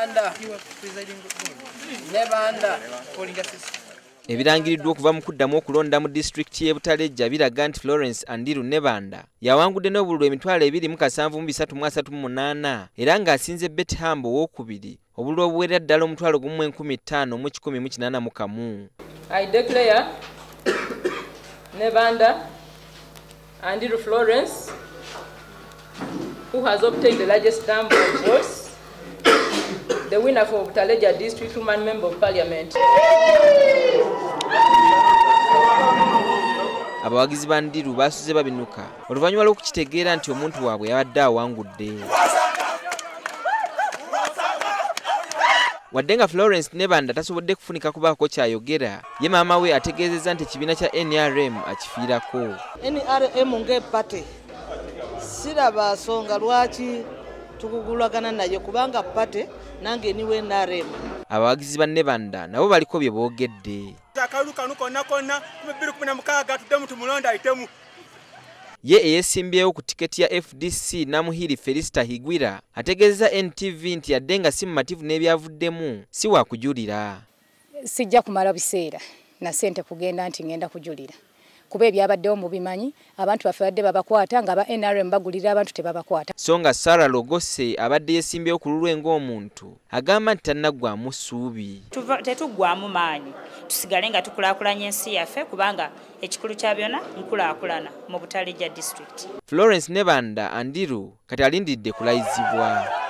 Ebirangiriddwa okuva mu kuddamu okulonda mu disitulikiti y'e Butaleja biraga nti Florence Andiru Nebanda yawangudde n'obululu emitwalo 2,738 era ng'asinze Betty Hambo owookubiri obululu obuwerera ddala omutwalo 15,181. I declare Nebanda Andiru Florence, who has obtained the largest number of votes, the winner for Butaleja District Woman Member of Parliament. Abawagizi ba Ndiru basuze babinuka oluvannyuma lw'okukitegeera nti omuntu waabwe yabadde awangudde. Wadde nga Florence Nebanda tasobodde kufunika kubaako kyayogera, ye maama we ategeezezza nti ekibiina kya NRM akifiirako. NRM ng'eppate siraba nsonga lwaki tukugulagana naye kubanga ppate nange niwe NRM. Abawagizi ba Nebanda nabo baliko bye boogedde. Ye eyeesimbyewo ku tiketi ya FDC Namuhiri Felista Higwira ategeezeza NTV nti yadde nga si mumativu n'ebyavuddemu si wa kujulira. Sijja kumala biseera na ssente kugenda nti ngenda kujulira. Kuba ebyabaddewo mu bimanyi abantu baffe badde babakwata nga ba NRM bagulira abantu tebabakwata. So nga Sarah Logose abadde yeesimbyewo ku lulwe ng'omuntu agamba nti tannaggwamu ssuubi. Tetuggwamu maanyi tusigale nga tukulaakulanya ensi yaffe kubanga ekikulu kya byonna nkulaakulana mu Butaleja District. Florence Nebanda Andiru kati alindidde kulayizibwa.